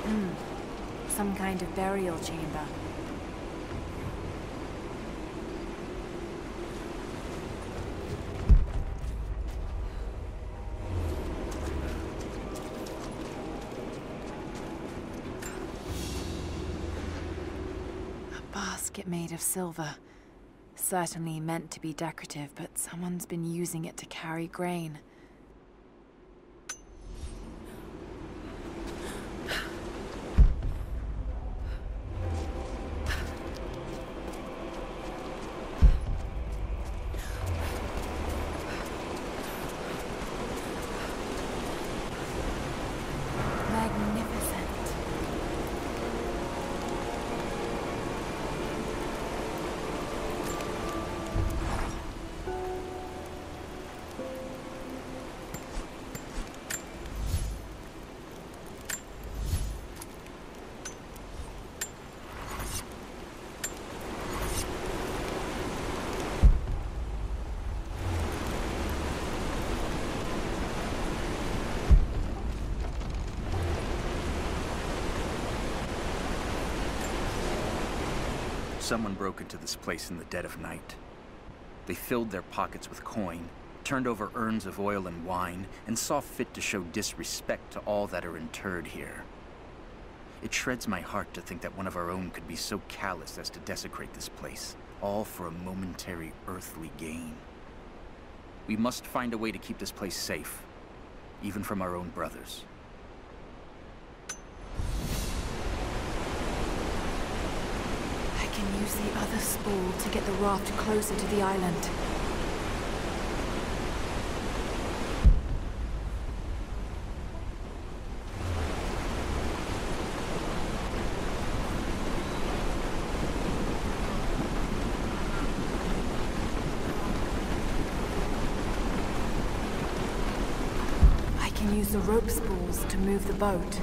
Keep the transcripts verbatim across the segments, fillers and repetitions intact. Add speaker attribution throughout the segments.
Speaker 1: Hmm. Some kind of burial chamber. A basket made of silver. Certainly meant to be decorative, but someone's been using it to carry grain.
Speaker 2: Someone broke into this place in the dead of night. They filled their pockets with coin, turned over urns of oil and wine, and saw fit to show disrespect to all that are interred here. It shreds my heart to think that one of our own could be so callous as to desecrate this place, all for a momentary earthly gain. We must find a way to keep this place safe, even from our own brothers.
Speaker 1: I can use the other spool to get the raft closer to the island. I can use the rope spools to move the boat.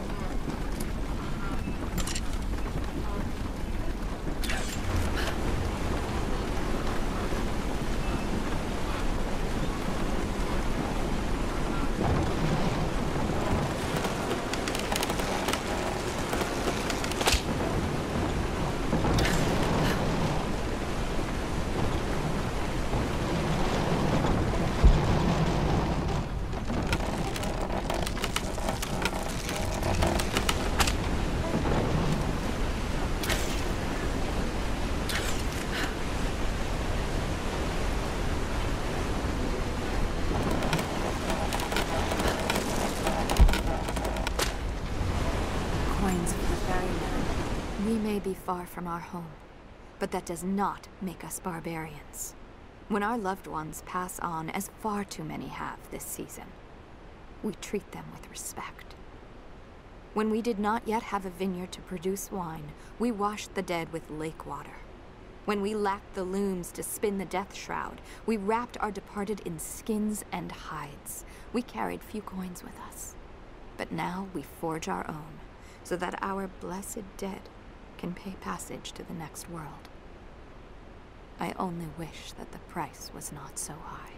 Speaker 3: We may be far from our home, but that does not make us barbarians. When our loved ones pass on, as far too many have this season, we treat them with respect. When we did not yet have a vineyard to produce wine, we washed the dead with lake water. When we lacked the looms to spin the death shroud, we wrapped our departed in skins and hides. We carried few coins with us, but now we forge our own, so that our blessed dead can pay passage to the next world. I only wish that the price was not so high.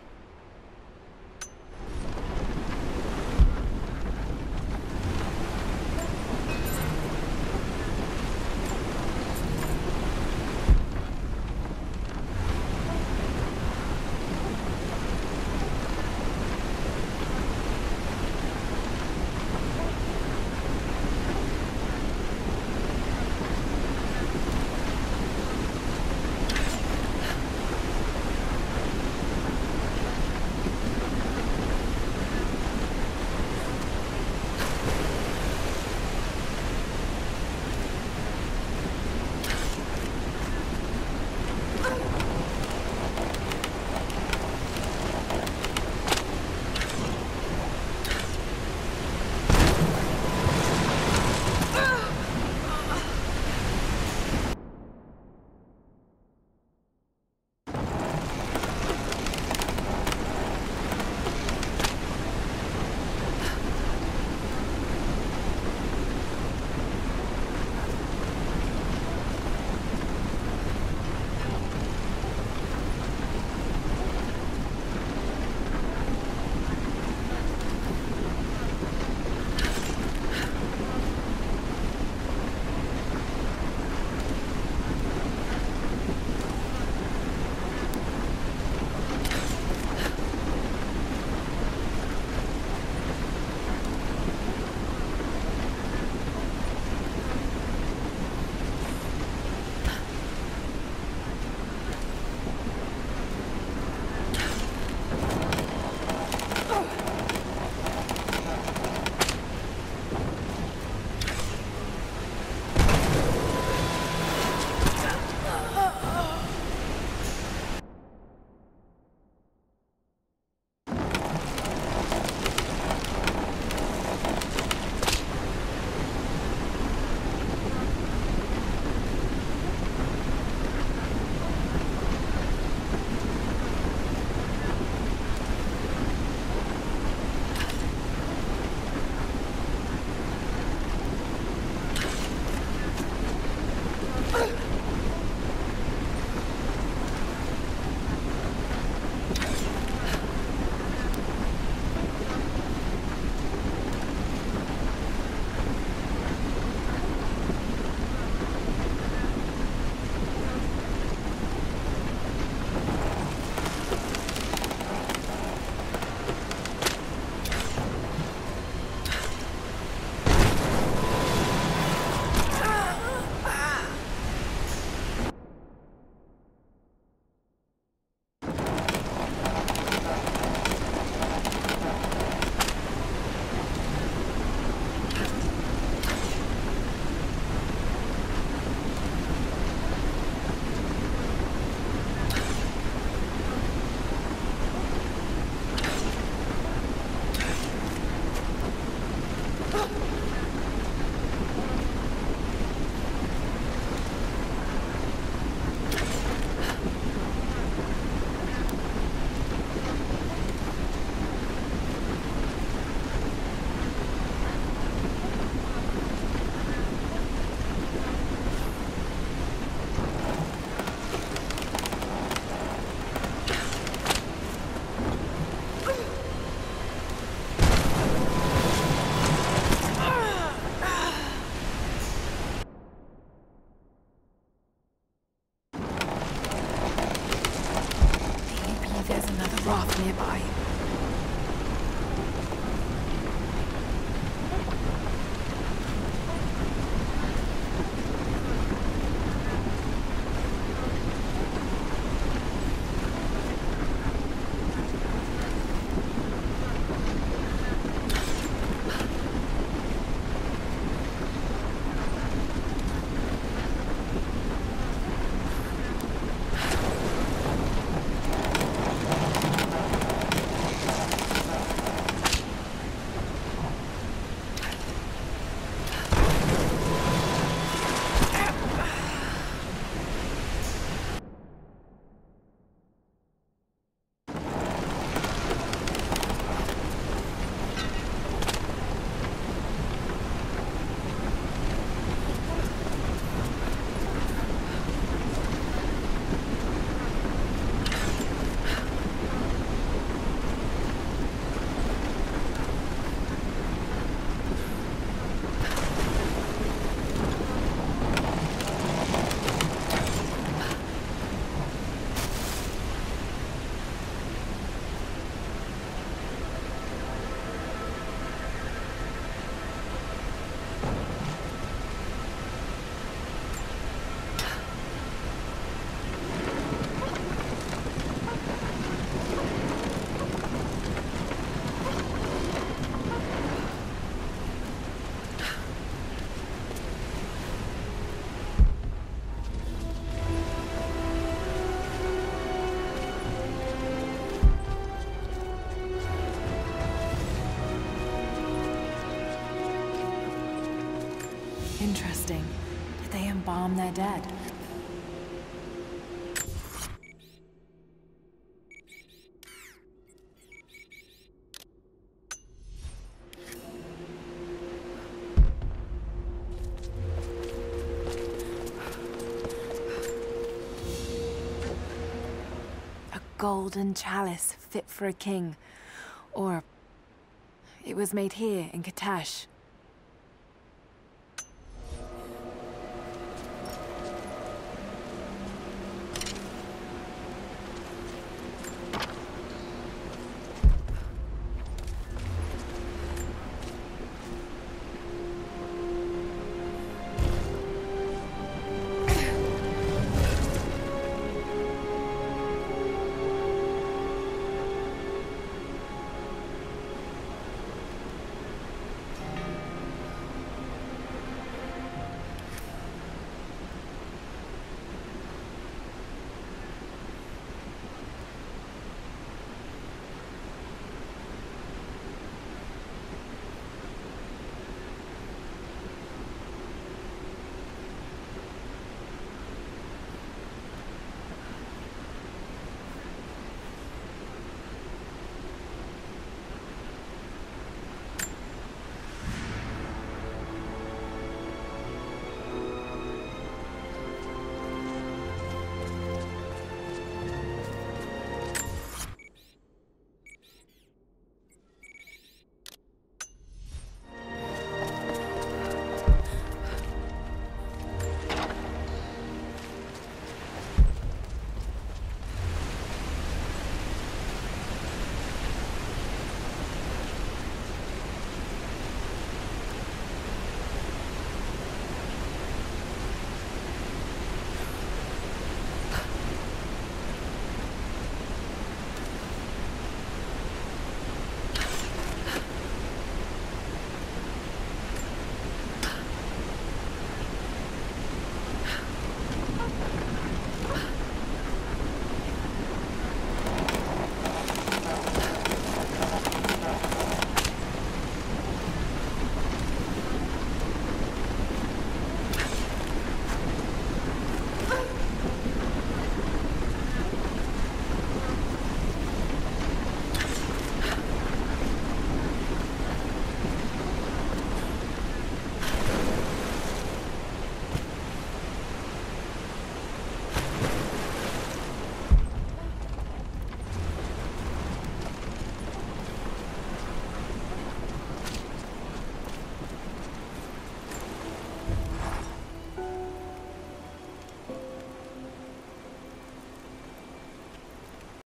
Speaker 1: There's another raft nearby. Interesting. Did they embalm their dead? A golden chalice fit for a king. Or it was made here in Katash.